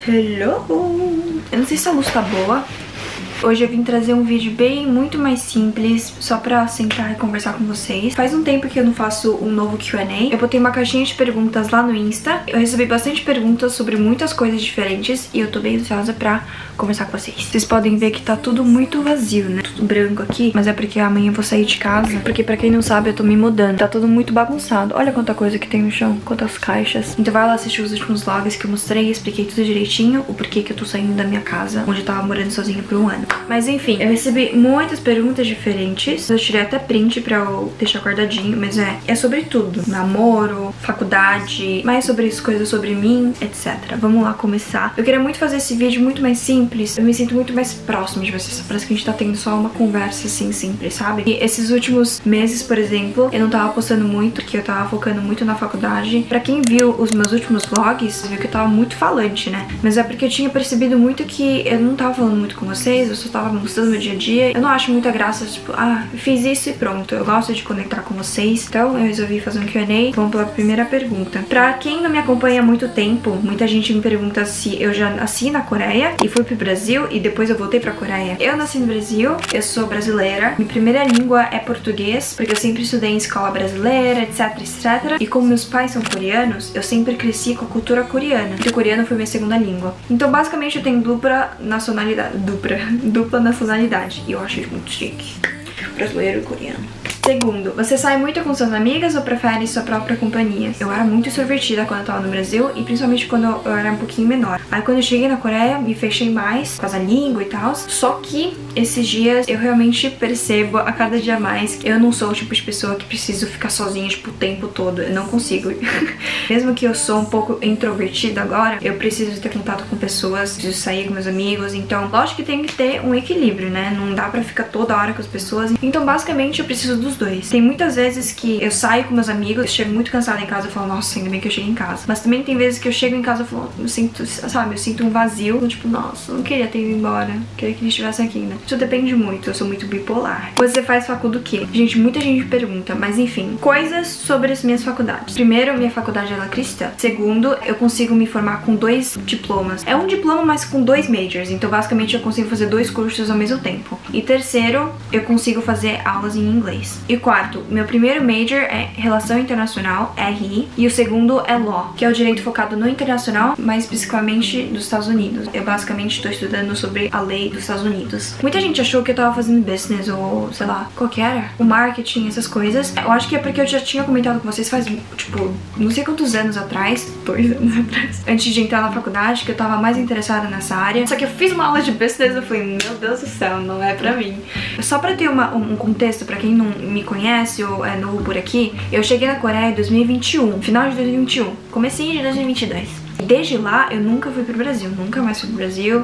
Hello! Eu não sei se a luz tá boa. Hoje eu vim trazer um vídeo muito mais simples, só pra sentar e conversar com vocês. Faz um tempo que eu não faço um novo Q&A. Eu botei uma caixinha de perguntas lá no Insta. Eu recebi bastante perguntas sobre muitas coisas diferentes e eu tô bem ansiosa pra conversar com vocês. Vocês podem ver que tá tudo muito vazio, né? Tudo branco aqui, mas é porque amanhã eu vou sair de casa. Porque pra quem não sabe, eu tô me mudando. Tá tudo muito bagunçado. Olha quanta coisa que tem no chão, quantas caixas. Então vai lá assistir os últimos vlogs que eu mostrei, expliquei tudo direitinho, o porquê que eu tô saindo da minha casa, onde eu tava morando sozinha por um ano. Mas enfim, eu recebi muitas perguntas diferentes. Eu tirei até print pra eu deixar guardadinho, mas é sobre tudo. Namoro, faculdade, mais sobre isso, coisas sobre mim, etc. Vamos lá começar. Eu queria muito fazer esse vídeo muito mais simples. Eu me sinto muito mais próximo de vocês. Parece que a gente tá tendo só uma conversa assim, simples, sabe? E esses últimos meses, por exemplo, eu não tava postando muito, porque eu tava focando muito na faculdade. Pra quem viu os meus últimos vlogs, viu que eu tava muito falante, né? Mas é porque eu tinha percebido muito que eu não tava falando muito com vocês, eu só tava mostrando meu dia a dia. Eu não acho muita graça, tipo, eu fiz isso e pronto. Eu gosto de conectar com vocês. Então eu resolvi fazer um Q&A. Vamos pela primeira pergunta. Pra quem não me acompanha há muito tempo, muita gente me pergunta se eu já nasci na Coreia e fui pro Brasil e depois eu voltei pra Coreia. Eu nasci no Brasil, eu sou brasileira. Minha primeira língua é português, porque eu sempre estudei em escola brasileira, etc, etc. E como meus pais são coreanos, eu sempre cresci com a cultura coreana. E o coreano foi minha segunda língua. Então basicamente eu tenho dupla nacionalidade. Dupla nacionalidade. E eu acho isso muito chique. Brasileiro e coreano. Segundo, você sai muito com suas amigas ou prefere sua própria companhia? Eu era muito extrovertida quando eu tava no Brasil e principalmente quando eu era um pouquinho menor. Aí quando eu cheguei na Coreia, me fechei mais por causa da língua e tal. Só que esses dias eu realmente percebo a cada dia mais que eu não sou o tipo de pessoa que preciso ficar sozinha tipo o tempo todo. Eu não consigo. Mesmo que eu sou um pouco introvertida agora, eu preciso ter contato com pessoas, preciso sair com meus amigos. Então, lógico que tem que ter um equilíbrio, né? Não dá pra ficar toda hora com as pessoas. Então, basicamente, eu preciso dos dois. Tem muitas vezes que eu saio com meus amigos, eu chego muito cansada em casa e falo, nossa, ainda bem que eu cheguei em casa. Mas também tem vezes que eu chego em casa e falo, eu sinto, sabe, eu sinto um vazio. Tipo, nossa, não queria ter ido embora. Queria que eles estivessem aqui, né? Isso depende muito, eu sou muito bipolar. Você faz facul do quê? Gente, muita gente pergunta, mas enfim, coisas sobre as minhas faculdades. Primeiro, minha faculdade é cristã. Segundo, eu consigo me formar com 2 diplomas. É um diploma, mas com 2 majors. Então, basicamente, eu consigo fazer 2 cursos ao mesmo tempo. E terceiro, eu consigo fazer aulas em inglês. E quarto, meu primeiro major é Relação Internacional, RI, e o segundo é Law, que é o direito focado no internacional, mas especificamente dos Estados Unidos. Eu basicamente estou estudando sobre a lei dos Estados Unidos. Muita gente achou que eu tava fazendo business ou, sei lá, qual que era? O marketing, essas coisas. Eu acho que é porque eu já tinha comentado com vocês faz, tipo, não sei quantos anos atrás, 2 anos atrás, antes de entrar na faculdade, que eu tava mais interessada nessa área. Só que eu fiz uma aula de business e eu falei, meu Deus do céu, não é pra mim. Só pra ter um contexto, pra quem não me conhece ou é novo por aqui, eu cheguei na Coreia em 2021, final de 2021, comecinho de 2022. Desde lá, eu nunca fui pro Brasil, nunca mais fui pro Brasil,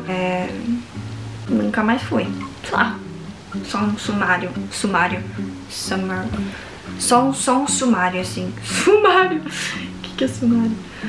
nunca mais fui. Sei lá, só um sumário, só um sumário, assim. Sumário? O que é sumário?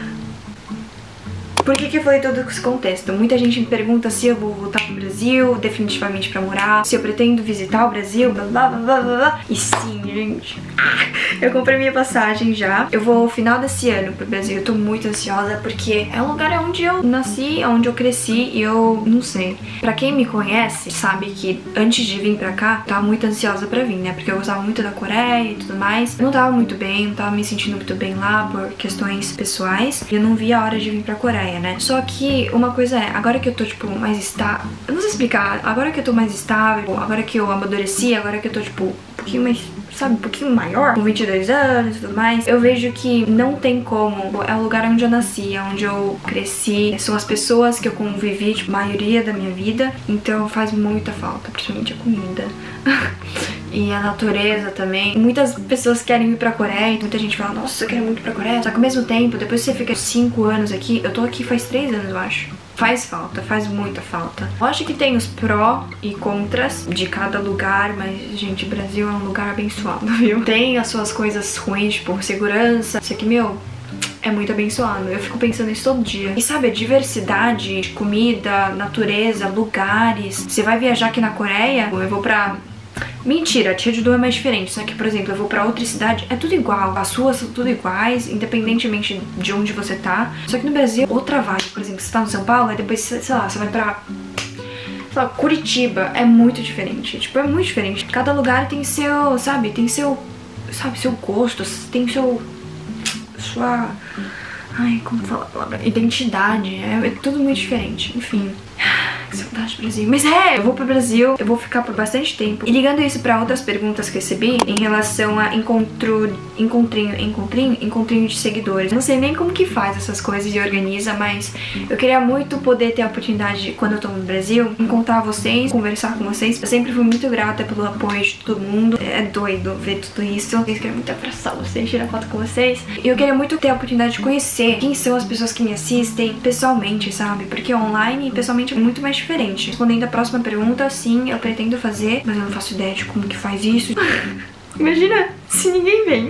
Por que eu falei todo esse contexto? Muita gente me pergunta se eu vou voltar pro Brasil, definitivamente pra morar, se eu pretendo visitar o Brasil, blá blá blá blá blá. E sim, gente, eu comprei minha passagem já. Eu vou no final desse ano pro Brasil, eu tô muito ansiosa porque é um lugar onde eu nasci, onde eu cresci e eu não sei. Pra quem me conhece, sabe que antes de vir pra cá, eu tava muito ansiosa pra vir, né? Porque eu gostava muito da Coreia e tudo mais. Eu não tava muito bem, não tava me sentindo muito bem lá por questões pessoais e eu não via a hora de vir pra Coreia, né? Só que uma coisa é, agora que eu tô, tipo, mais estável, eu não sei explicar, agora que eu tô mais estável, agora que eu amadureci, agora que eu tô, tipo, um pouquinho mais, sabe, um pouquinho maior, com 22 anos e tudo mais, eu vejo que não tem como, é o lugar onde eu nasci, é onde eu cresci, são as pessoas que eu convivi, tipo, a maioria da minha vida, então faz muita falta, principalmente a comida. E a natureza também. Muitas pessoas querem ir pra Coreia, muita gente fala, nossa, eu quero muito ir pra Coreia. Só que ao mesmo tempo, depois que você fica 5 anos aqui, eu tô aqui faz 3 anos, eu acho. Faz falta, faz muita falta. Eu acho que tem os pró e contras de cada lugar, mas, gente, o Brasil é um lugar abençoado, viu? Tem as suas coisas ruins, tipo, segurança. Isso aqui, meu, é muito abençoado. Eu fico pensando nisso todo dia. E sabe, a diversidade de comida, natureza, lugares. Você vai viajar aqui na Coreia, eu vou pra Mentira, Jeju-do é mais diferente. Só que, por exemplo, eu vou pra outra cidade, é tudo igual. As ruas são tudo iguais, independentemente de onde você tá. Só que no Brasil, outra vibe. Por exemplo, você tá no São Paulo, aí depois, sei lá, você vai pra... sei lá, Curitiba. É muito diferente. Tipo, é muito diferente. Cada lugar tem seu, sabe? Tem seu... sabe, seu gosto. Tem seu... sua... ai, como fala a palavra? Identidade. É tudo muito diferente. Enfim... que saudade do Brasil. Mas eu vou pro Brasil, eu vou ficar por bastante tempo. E ligando isso pra outras perguntas que recebi em relação a encontrinho de seguidores. Não sei nem como que faz essas coisas e organiza, mas eu queria muito poder ter a oportunidade, quando eu tô no Brasil, encontrar vocês, conversar com vocês. Eu sempre fui muito grata pelo apoio de todo mundo. É doido ver tudo isso. Eu queria muito abraçar vocês, tirar foto com vocês. E eu queria muito ter a oportunidade de conhecer quem são as pessoas que me assistem pessoalmente, sabe? Porque online e pessoalmente é muito mais diferente. Respondendo a próxima pergunta, sim, eu pretendo fazer, mas eu não faço ideia de como que faz isso. Imagina se ninguém vem.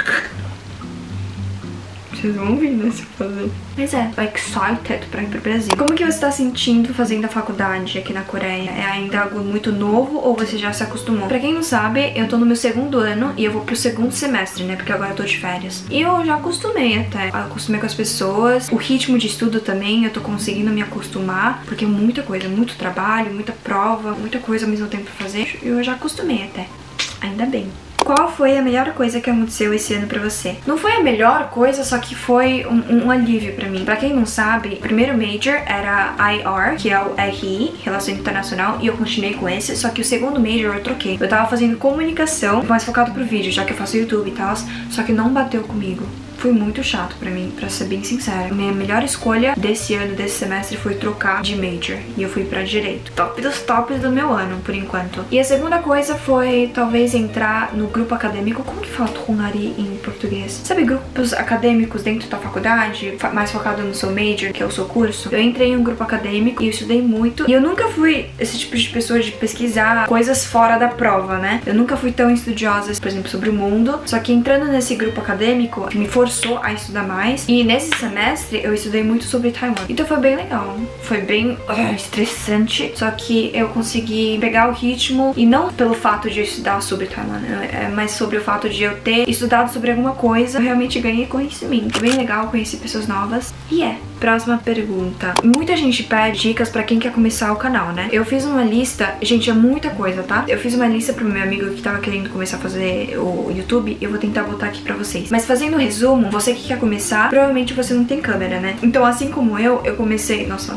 Vocês vão ouvir, né, se eu fazer. Mas tô excited pra ir pro Brasil. Como que você tá sentindo fazendo a faculdade aqui na Coreia? É ainda algo muito novo ou você já se acostumou? Pra quem não sabe, eu tô no meu segundo ano e eu vou pro segundo semestre, né, porque agora eu tô de férias. E eu já acostumei até. Eu acostumei com as pessoas. O ritmo de estudo também, eu tô conseguindo me acostumar, porque é muita coisa, muito trabalho, muita prova, muita coisa ao mesmo tempo pra fazer. Eu já acostumei até. Ainda bem. Qual foi a melhor coisa que aconteceu esse ano pra você? Não foi a melhor coisa, só que foi um alívio pra mim. Pra quem não sabe, o primeiro major era IR, que é o RI, Relação Internacional, e eu continuei com esse, só que o segundo major eu troquei. Eu tava fazendo comunicação, mais focado pro vídeo, já que eu faço YouTube e tal, só que não bateu comigo. Foi muito chato pra mim, pra ser bem sincera. Minha melhor escolha desse ano, desse semestre, foi trocar de major. E eu fui pra direito. Top dos tops do meu ano, por enquanto. E a segunda coisa foi, talvez, entrar no grupo acadêmico. Como que fala Tonari em português? Sabe, grupos acadêmicos dentro da faculdade? Mais focado no seu major, que é o seu curso. Eu entrei em um grupo acadêmico e eu estudei muito. E eu nunca fui esse tipo de pessoa de pesquisar coisas fora da prova, né? Eu nunca fui tão estudiosa, por exemplo, sobre o mundo. Só que entrando nesse grupo acadêmico, me forçou a estudar mais. E nesse semestre eu estudei muito sobre Taiwan. Então foi bem legal. Foi bem estressante. Só que eu consegui pegar o ritmo. E não pelo fato de eu estudar sobre Taiwan, mas sobre o fato de eu ter estudado sobre alguma coisa. Eu realmente ganhei conhecimento. Foi bem legal conhecer pessoas novas. E próxima pergunta. Muita gente pede dicas pra quem quer começar o canal, né? Eu fiz uma lista. Gente, é muita coisa, tá? Eu fiz uma lista pro meu amigo que tava querendo começar a fazer o YouTube. Eu vou tentar botar aqui pra vocês. Mas fazendo um resumo, você que quer começar, provavelmente você não tem câmera, né? Então, assim como eu comecei... Nossa...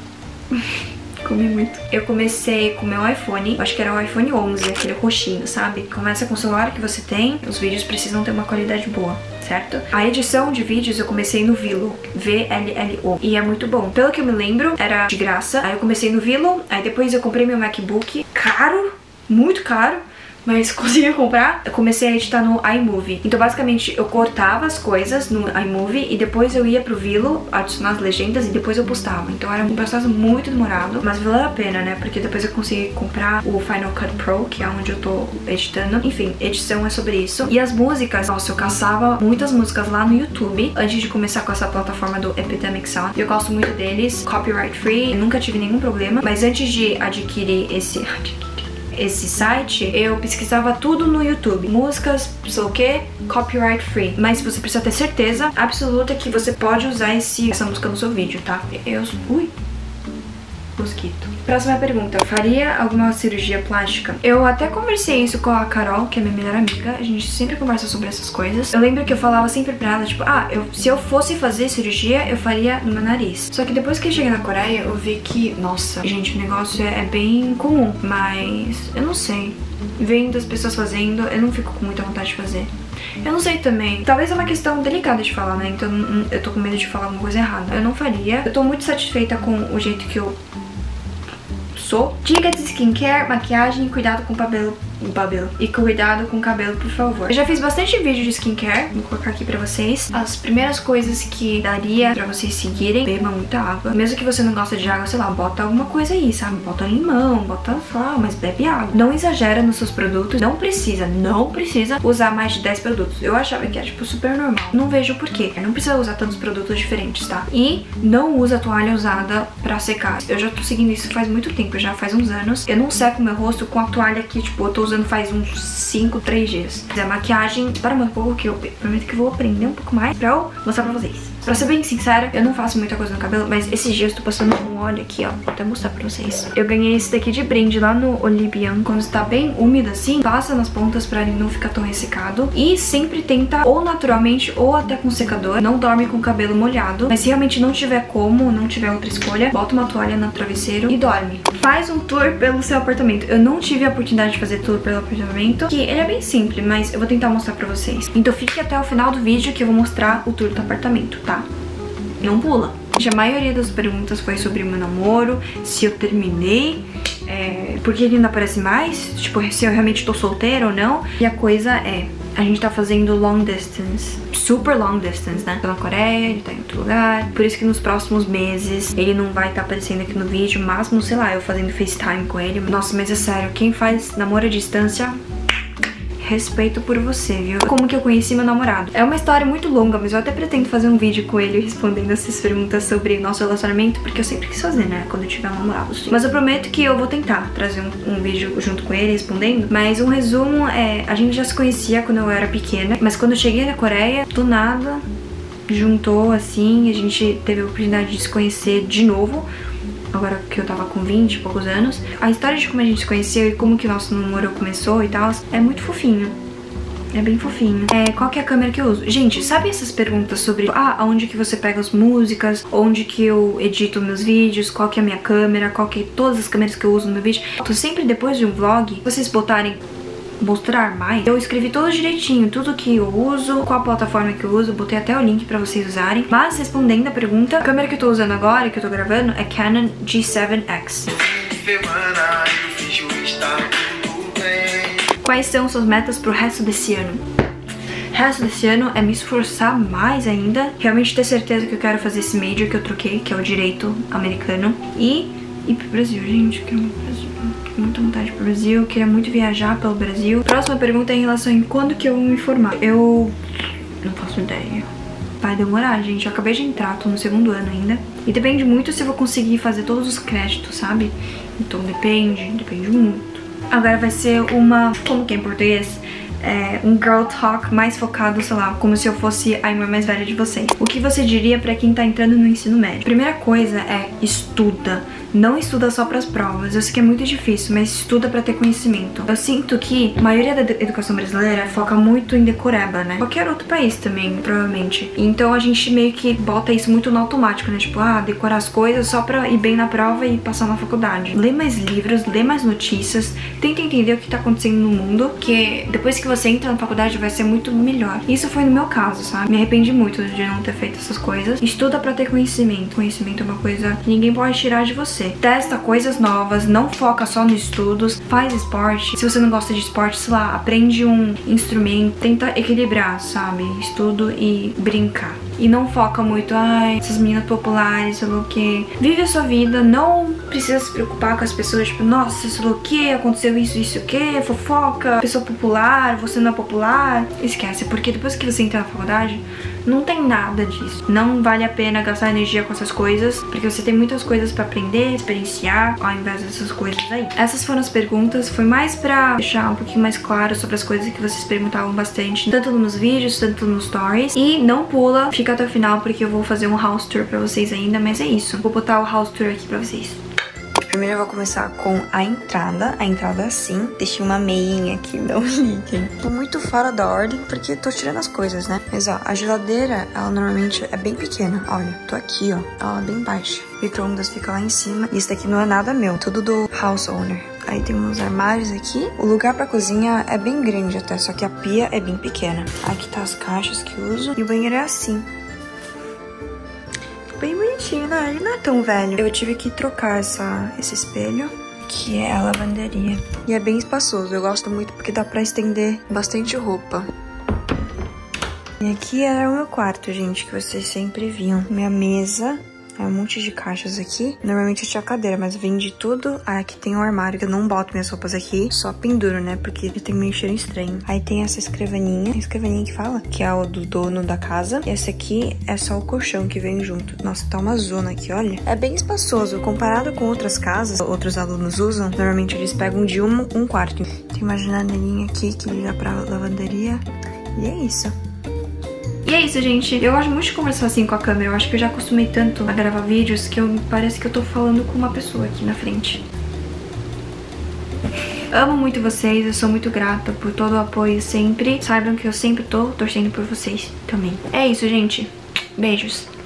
comi muito. Eu comecei com o meu iPhone, acho que era o iPhone 11, aquele roxinho, sabe? Começa com o celular que você tem, os vídeos precisam ter uma qualidade boa, certo? A edição de vídeos eu comecei no Vilo, V-L-L-O, e é muito bom. Pelo que eu me lembro, era de graça. Aí eu comecei no Vilo, aí depois eu comprei meu MacBook, caro, muito caro, mas consegui comprar. Eu comecei a editar no iMovie. Então basicamente eu cortava as coisas no iMovie e depois eu ia pro Vilo adicionar as legendas e depois eu postava. Então era um processo muito demorado, mas valeu a pena, né? Porque depois eu consegui comprar o Final Cut Pro, que é onde eu tô editando. Enfim, edição é sobre isso. E as músicas, nossa, eu caçava muitas músicas lá no YouTube antes de começar com essa plataforma do Epidemic Sound. Eu gosto muito deles, copyright free, eu nunca tive nenhum problema. Mas antes de adquirir esse site, eu pesquisava tudo no YouTube. Músicas, sei o que, copyright free. Mas você precisa ter certeza absoluta que você pode usar essa música no seu vídeo, tá? Ui! Mosquito. Próxima pergunta. Faria alguma cirurgia plástica? Eu até conversei isso com a Carol, que é minha melhor amiga. A gente sempre conversa sobre essas coisas. Eu lembro que eu falava sempre pra ela, tipo, se eu fosse fazer cirurgia, eu faria no meu nariz. Só que depois que eu cheguei na Coreia, eu vi que, nossa, gente, o negócio é bem comum. Mas eu não sei. Vendo as pessoas fazendo, eu não fico com muita vontade de fazer. Eu não sei também. Talvez é uma questão delicada de falar, né? Então eu tô com medo de falar alguma coisa errada. Eu não faria. Eu tô muito satisfeita com o jeito que eu sou. Dicas de skincare, maquiagem e cuidado com o cabelo. E cuidado com o cabelo, por favor. Eu já fiz bastante vídeo de skincare. Vou colocar aqui pra vocês. As primeiras coisas que daria pra vocês seguirem: beba muita água. Mesmo que você não gosta de água, sei lá, bota alguma coisa aí, sabe? Bota limão, bota sal, mas bebe água. Não exagera nos seus produtos. Não precisa usar mais de 10 produtos. Eu achava que era, tipo, super normal. Não vejo por quê. Não precisa usar tantos produtos diferentes, tá? E não usa toalha usada pra secar. Eu já tô seguindo isso faz muito tempo, já faz uns anos. Eu não seco meu rosto com a toalha que, tipo, eu tô usando usando faz uns 3 dias. A maquiagem, para um pouco que eu prometo que eu vou aprender um pouco mais pra eu mostrar pra vocês. Pra ser bem sincera, eu não faço muita coisa no cabelo, mas esses dias eu tô passando um óleo aqui, ó. Vou até mostrar pra vocês. Eu ganhei esse daqui de brinde lá no Olivian. Quando está bem úmido assim, passa nas pontas pra ele não ficar tão ressecado. E sempre tenta ou naturalmente ou até com secador. Não dorme com o cabelo molhado. Mas se realmente não tiver como, não tiver outra escolha, bota uma toalha no travesseiro e dorme. Faz um tour pelo seu apartamento. Eu não tive a oportunidade de fazer tour pelo apartamento, que ele é bem simples, mas eu vou tentar mostrar pra vocês. Então fique até o final do vídeo que eu vou mostrar o tour do apartamento, tá? Não pula. A maioria das perguntas foi sobre o meu namoro, se eu terminei, porque ele não aparece mais, tipo, se eu realmente tô solteira ou não. E a coisa é, a gente tá fazendo long distance, super long distance, né? Tô na Coreia, ele tá em outro lugar, por isso que nos próximos meses ele não vai estar aparecendo aqui no vídeo, máximo, sei lá, eu fazendo FaceTime com ele. Nossa, mas é sério, quem faz namoro à distância... respeito por você, viu? Como que eu conheci meu namorado? É uma história muito longa, mas eu até pretendo fazer um vídeo com ele respondendo essas perguntas sobre nosso relacionamento, porque eu sempre quis fazer, né? Quando eu tiver um namorado, assim. Mas eu prometo que eu vou tentar trazer um vídeo junto com ele respondendo. Mas um resumo é, a gente já se conhecia quando eu era pequena, mas quando eu cheguei na Coreia, do nada, juntou assim, a gente teve a oportunidade de se conhecer de novo. Agora que eu tava com 20 e poucos anos. A história de como a gente se conheceu e como que o nosso namoro começou e tal, é muito fofinho. É bem fofinho. Qual que é a câmera que eu uso? Gente, sabe essas perguntas sobre aonde que você pega as músicas, onde que eu edito meus vídeos, qual que é a minha câmera, qual que é todas as câmeras que eu uso no meu vídeo? Então, sempre depois de um vlog, vocês botarem mostrar mais, eu escrevi tudo direitinho, tudo que eu uso, qual plataforma que eu uso, botei até o link pra vocês usarem. Mas respondendo a pergunta, a câmera que eu tô usando agora, que eu tô gravando, é Canon G7X. Quais são suas metas pro resto desse ano? O resto desse ano é me esforçar mais ainda, realmente ter certeza que eu quero fazer esse major que eu troquei, que é o direito americano, e ir pro Brasil, gente, eu quero ir pro Brasil. Muita vontade pro Brasil, queria muito viajar pelo Brasil. Próxima pergunta é em relação a quando que eu vou me formar. Eu não faço ideia. Vai demorar, gente. Eu acabei de entrar, tô no 2º ano ainda. E depende muito se eu vou conseguir fazer todos os créditos, sabe? Então depende muito. Agora vai ser uma, como que é em português? Um girl talk mais focado, sei lá, como se eu fosse a irmã mais velha de vocês. O que você diria pra quem tá entrando no ensino médio? Primeira coisa é estuda. Não estuda só pras provas. Eu sei que é muito difícil, mas estuda pra ter conhecimento. Eu sinto que a maioria da educação brasileira foca muito em decoreba, né? Qualquer outro país também, provavelmente. Então a gente meio que bota isso muito no automático, né? Tipo, decorar as coisas só pra ir bem na prova e passar na faculdade. Lê mais livros, lê mais notícias, tenta entender o que tá acontecendo no mundo, que depois que você entra na faculdade vai ser muito melhor. Isso foi no meu caso, sabe? Me arrependi muito de não ter feito essas coisas. Estuda pra ter conhecimento. Conhecimento é uma coisa que ninguém pode tirar de você. Testa coisas novas, não foca só nos estudos, faz esporte. Se você não gosta de esporte, sei lá, aprende um instrumento, tenta equilibrar, sabe? Estudo e brincar. E não foca muito, essas meninas populares, sei lá o que. Vive a sua vida, não precisa se preocupar com as pessoas, tipo, nossa, sei lá o que, aconteceu isso, o que, fofoca, pessoa popular, você não é popular. Esquece, porque depois que você entra na faculdade, não tem nada disso. Não vale a pena gastar energia com essas coisas, porque você tem muitas coisas pra aprender, experienciar, ao invés dessas coisas aí. Essas foram as perguntas, foi mais pra deixar um pouquinho mais claro sobre as coisas que vocês perguntavam bastante, tanto nos vídeos, tanto nos stories. E não pula, fica até o final, porque eu vou fazer um house tour pra vocês ainda, mas é isso. Vou botar o house tour aqui pra vocês. Primeiro eu vou começar com a entrada é assim. Deixei uma meinha aqui, não liguem. Tô muito fora da ordem porque tô tirando as coisas, né? Mas ó, a geladeira, ela normalmente é bem pequena. Olha, tô aqui, ó, ela é bem baixa. O micro-ondas fica lá em cima. E isso daqui não é nada meu, tudo do house owner. Aí tem uns armários aqui. O lugar pra cozinha é bem grande até, só que a pia é bem pequena. Aqui tá as caixas que eu uso. E o banheiro é assim. Bem bonitinho, né? Ele não é tão velho. Eu tive que trocar esse espelho, que é a lavanderia. E é bem espaçoso. Eu gosto muito porque dá pra estender bastante roupa. E aqui era o meu quarto, gente, que vocês sempre viam. Minha mesa É um monte de caixas aqui. Normalmente eu tinha cadeira, mas vende tudo. Aí aqui tem um armário que eu não boto minhas roupas aqui. Só penduro, né? Porque ele tem meio cheiro estranho. Aí tem essa escrivaninha. A escrivaninha que fala, que é o do dono da casa. E esse aqui é só o colchão que vem junto. Nossa, tá uma zona aqui, olha. É bem espaçoso. Comparado com outras casas, outros alunos usam. Normalmente eles pegam de um quarto. Tem uma janelinha aqui que liga pra lavanderia. E é isso. E é isso, gente. Eu gosto muito de conversar assim com a câmera. Eu acho que eu já acostumei tanto a gravar vídeos que parece que eu tô falando com uma pessoa aqui na frente. Amo muito vocês, eu sou muito grata por todo o apoio sempre. Saibam que eu sempre tô torcendo por vocês também. É isso, gente. Beijos.